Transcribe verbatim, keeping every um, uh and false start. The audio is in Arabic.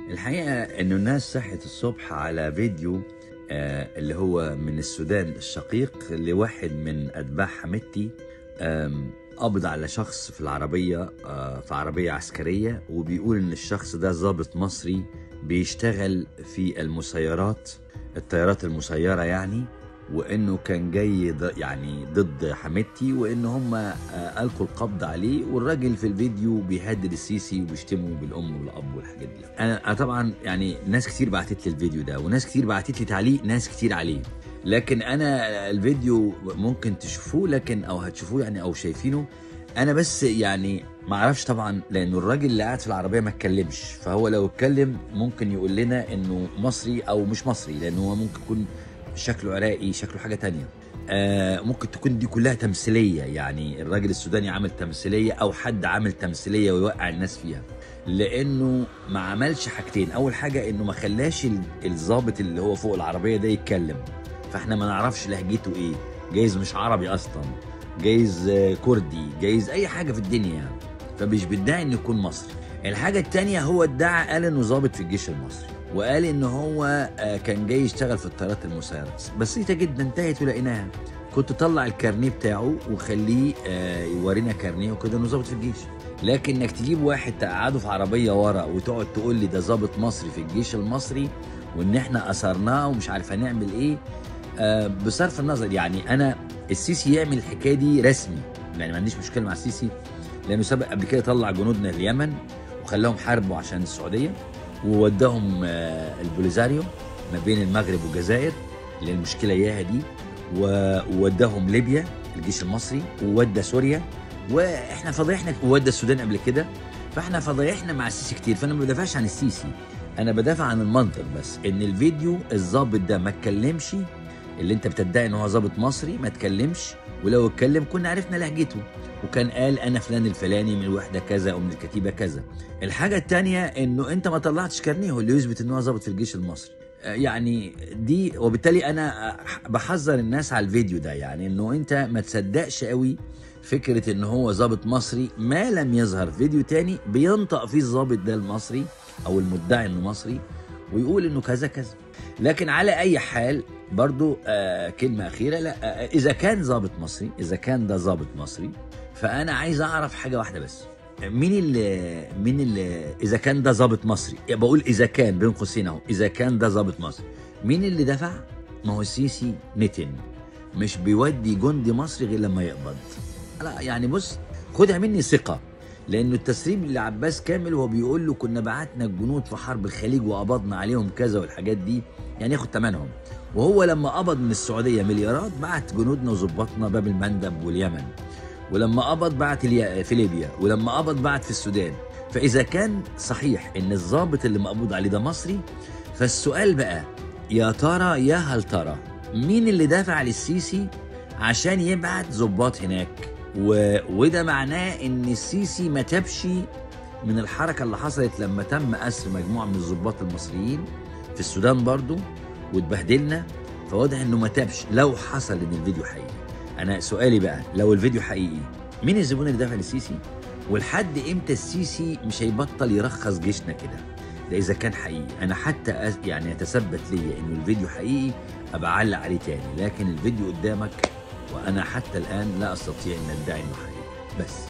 الحقيقة إنه الناس صحت الصبح على فيديو آه اللي هو من السودان الشقيق لواحد من أتباع حميدتي، قبض على شخص في العربية آه في عربية عسكرية، وبيقول إن الشخص ده ضابط مصري بيشتغل في المسيرات، الطيارات المسيرة يعني، وإنه كان جاي يعني ضد حميدتي، وإن هم آه ألقوا القبض عليه، والراجل في الفيديو بيهدد السيسي وبيشتمه بالأم والأب والحاجات دي. أنا طبعا يعني ناس كتير بعتت لي الفيديو ده، وناس كتير بعتت لي تعليق ناس كتير عليه، لكن أنا الفيديو ممكن تشوفوه، لكن أو هتشوفوه يعني أو شايفينه. أنا بس يعني ما اعرفش طبعا، لأنه الراجل اللي قاعد في العربية ما اتكلمش، فهو لو اتكلم ممكن يقول لنا إنه مصري أو مش مصري، لأنه هو ممكن يكون شكله عراقي، شكله حاجة تانية. آه ممكن تكون دي كلها تمثيلية، يعني الراجل السوداني عامل تمثيلية أو حد عامل تمثيلية ويوقع الناس فيها، لأنه ما عملش حاجتين. أول حاجة إنه ما خلاش الضابط اللي هو فوق العربية ده يتكلم، فإحنا ما نعرفش لهجته إيه، جايز مش عربي أصلا، جايز كردي، جايز أي حاجة في الدنيا يعني، فمش بيدعي إنه يكون مصري. الحاجة التانية، هو ادعى قال إنه ضابط في الجيش المصري، وقال ان هو كان جاي يشتغل في الطيارات المسيرة. بسيطة جدا، انتهت ولقيناها. كنت طلع الكارنيه بتاعه وخليه يورينا كارنيه وكده انه ضابط في الجيش. لكن انك تجيب واحد تقعده في عربية ورا وتقعد تقول لي ده ضابط مصري في الجيش المصري، وان احنا اثرناه ومش عارف هنعمل ايه، بصرف النظر يعني انا السيسي يعمل الحكاية دي رسمي، يعني ما عنديش مشكلة مع السيسي، لانه سبق قبل كده طلع جنودنا اليمن وخلاهم حاربوا عشان السعودية، ووداهم البوليزاريو ما بين المغرب والجزائر اللي المشكله اياها دي، ووداهم ليبيا الجيش المصري، وودى سوريا، واحنا فضيحنا، وودى السودان قبل كده، فاحنا فضيحنا مع السيسي كتير. فانا ما بدافعش عن السيسي، انا بدافع عن المنطق بس، ان الفيديو الضابط ده ما اتكلمش، اللي انت بتدعي ان هو ضابط مصري ما اتكلمش، ولو اتكلم كنا عرفنا لهجته، وكان قال انا فلان الفلاني من الوحده كذا او من الكتيبه كذا. الحاجه الثانيه انه انت ما طلعتش كارنيه اللي يثبت ان هو ضابط في الجيش المصري، يعني دي، وبالتالي انا بحذر الناس على الفيديو ده، يعني انه انت ما تصدقش قوي فكره ان هو ضابط مصري ما لم يظهر فيديو تاني بينطق فيه الضابط ده المصري او المدعي انه مصري ويقول انه كذا كذا. لكن على اي حال برضو آه كلمه اخيره، لا آه اذا كان ضابط مصري، اذا كان ده ضابط مصري، فانا عايز اعرف حاجه واحده بس، مين اللي مين اللي اذا كان ده ضابط مصري، بقول اذا كان بين قوسين اهو، اذا كان ده ضابط مصري، مين اللي دفع؟ ما هو السيسي نتن مش بيودي جندي مصري غير لما يقبض. لا يعني بص، خدها مني ثقه، لانه التسريب لعباس كامل وهو بيقول له كنا بعتنا الجنود في حرب الخليج وقبضنا عليهم كذا والحاجات دي، يعني ياخد ثمنهم. وهو لما قبض من السعوديه مليارات بعت جنودنا وظبطنا باب المندب واليمن، ولما قبض بعت في ليبيا، ولما قبض بعت في السودان. فاذا كان صحيح ان الضابط اللي مقبوض عليه ده مصري، فالسؤال بقى يا ترى يا هل ترى مين اللي دافع للسيسي عشان يبعت ضباط هناك؟ و... وده معناه ان السيسي ما تبش من الحركه اللي حصلت لما تم اسر مجموعه من الضباط المصريين في السودان برضو واتبهدلنا، فواضح انه ما تبش لو حصل ان الفيديو حقيقي. انا سؤالي بقى، لو الفيديو حقيقي مين الزبون اللي دافع للسيسي؟ ولحد امتى السيسي مش هيبطل يرخص جيشنا كده؟ ده اذا كان حقيقي. انا حتى يعني يتثبت ليا انه الفيديو حقيقي ابقى اعلق عليه تاني، لكن الفيديو قدامك وانا حتى الان لا استطيع ان ادعي انه حقيقي. بس